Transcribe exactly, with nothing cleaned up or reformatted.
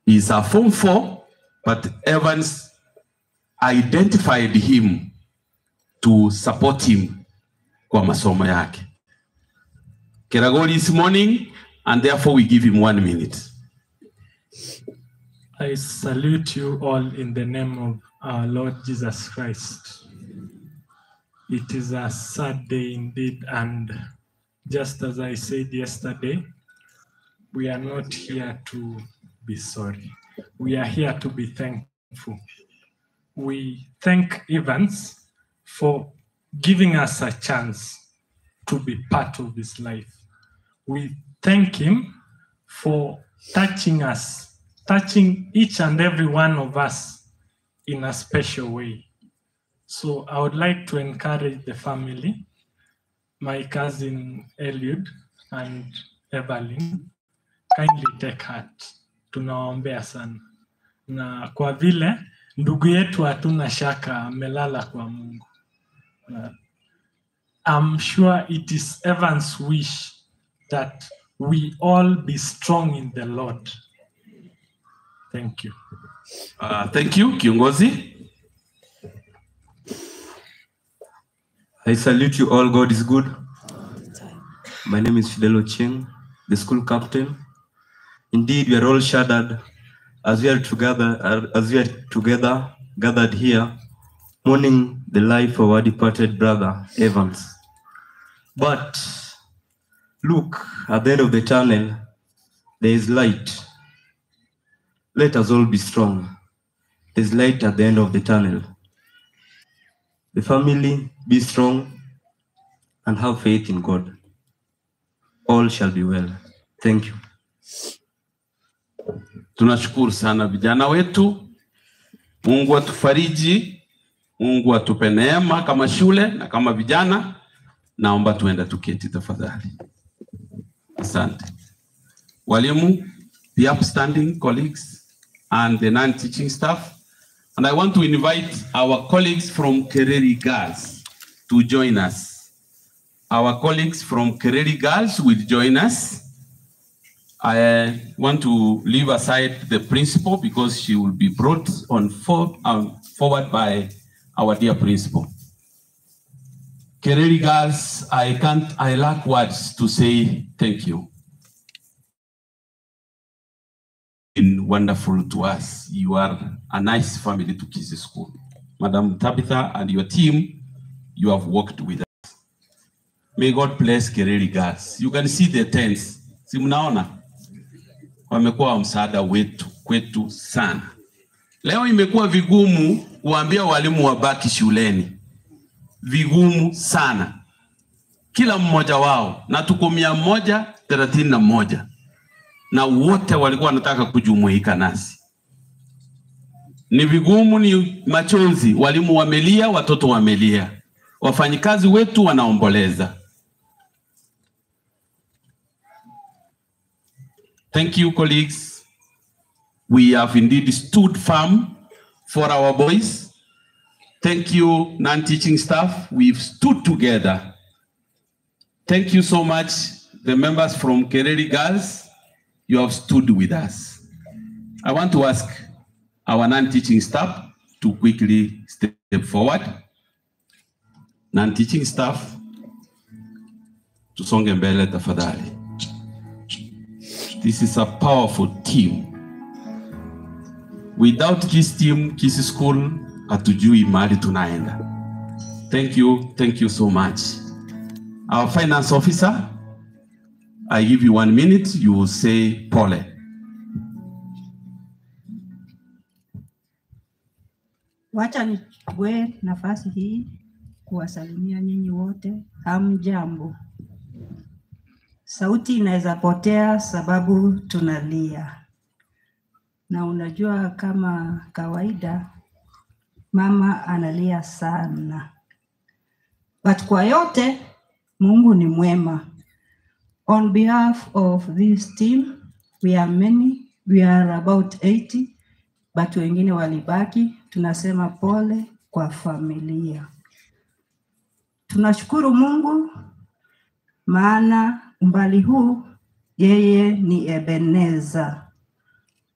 He's a form four, but Evans identified him to support him kwa masomo yake. Kiragoli is morning, and therefore we give him one minute. I salute you all in the name of our Lord Jesus Christ. It is a sad day indeed, and just as I said yesterday, we are not here to be sorry. We are here to be thankful. We thank Evans for giving us a chance to be part of his life. We thank him for touching us, touching each and every one of us in a special way. So I would like to encourage the family, my cousin Eliud and Evelyn, kindly take heart. Tunaombea sana. Na kwa vile ndugu yetu hatuna shaka amelala kwa Mungu. I'm sure it is Evan's wish that we all be strong in the Lord. Thank you. Uh, thank you, Kiongozi. I salute you all. God is good. My name is Fidel Ocheng, the school captain. Indeed, we are all shattered as we are together, as we are together gathered here, mourning the life of our departed brother Evans. But look, at the end of the tunnel, there is light. Let us all be strong. There is light at the end of the tunnel. The family, be strong and have faith in God. All shall be well. Thank you. Tunashukuru sana vijana wetu. Mungu atufariji, Mungu atupe neema kama shule na kama vijana. Naomba tuenda tuketi tafadhali. Asante. Walimu, the upstanding colleagues and the non-teaching staff. And I want to invite our colleagues from Kereri Girls to join us. Our colleagues from Kereri Girls will join us. I want to leave aside the principal because she will be brought on for, um, forward by our dear principal. Kereri Girls, I can't, I lack words to say thank you. Been wonderful to us. You are a nice family to Kisii School. Madam Tabitha and your team, you have worked with us. May God bless Kereri Girls. You can see the tents. Si mnaona? Wamekuwa msaada wetu, kwetu sana. Leo imekuwa vigumu kuambia walimu wabaki shuleni. Vigumu sana. Kila mmoja wao. Na tuko mia moja thelathini na moja. Na wote walikuwa wanataka kujumuika nasi. Ni vigumu, ni machozi. Walimu wamelia, watoto wamelia. Wafanyikazi wetu wanaomboleza. Thank you, colleagues. We have indeed stood firm for our boys. Thank you, non-teaching staff. We've stood together. Thank you so much, the members from Kereri Girls. You have stood with us. I want to ask our non-teaching staff to quickly step forward. Non-teaching staff, tusonge mbele tafadhali. This is a powerful team. Without this team, Kisii School hatujui mahali tunaenda. Thank you, thank you so much. Our finance officer, I give you one minute, you will say pole. Wacha nichukue nafasi hii kuwasalimia nyinyi wote. Hamjambo. Sauti inaweza potea sababu tunalia. Na unajua kama kawaida mama analia sana. But kwa yote Mungu ni mwema. On behalf of this team, we are many, we are about eighty, but wengine walibaki, tunasema pole kwa familia. Tunashukuru Mungu, maana umbali huu yeye ni Ebeneza.